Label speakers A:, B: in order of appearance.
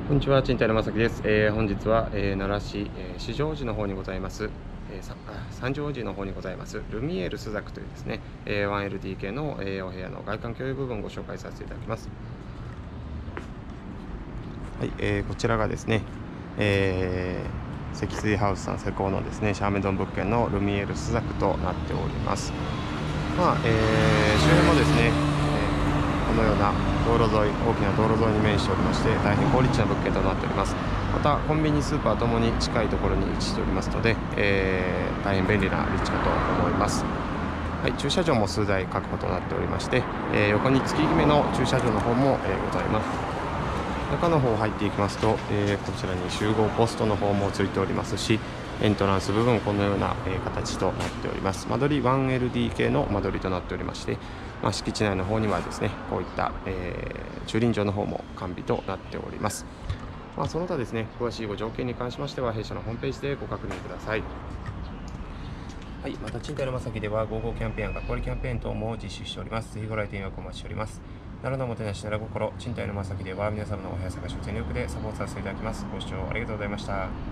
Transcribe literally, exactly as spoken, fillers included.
A: こんにちは、賃貸のまさきです。えー、本日は、えー、奈良市、えー、四条寺の方にございます、えー、さあ三条寺の方にございますルミエールスザクというですね、えー、ワンエルディーケー の、えー、お部屋の外観共有部分をご紹介させていただきます。はい、えー、こちらがですね、えー、積水ハウスさん施工のですね、シャーメゾン物件のルミエールスザクとなっております。まあ、えー、周辺もですね、えー、このような道路沿い、大きな道路沿いに面しておりまして、大変好立地な物件となっております。また、コンビニ、スーパーともに近いところに位置しておりますので、えー、大変便利な立地かと思います。はい、駐車場も数台確保となっておりまして、えー、横に月決めの駐車場の方も、えー、ございます。中の方入っていきますと、えー、こちらに集合ポストの方もついておりますし、エントランス部分このような、えー、形となっております。間取り ワンエルディーケー の間取りとなっておりまして、まあ、敷地内の方にはですね、こういった、えー、駐輪場の方も完備となっております。まあ、その他ですね、詳しいご条件に関しましては弊社のホームページでご確認ください。はい、また賃貸のまさきではゴーゴーキャンペーン、学割キャンペーン等も実施しております。ぜひご来店予約お待ちしております。奈良のおもてなし奈良心、賃貸のまさきでは皆様のお部屋探しを全力でサポートさせていただきます。ご視聴ありがとうございました。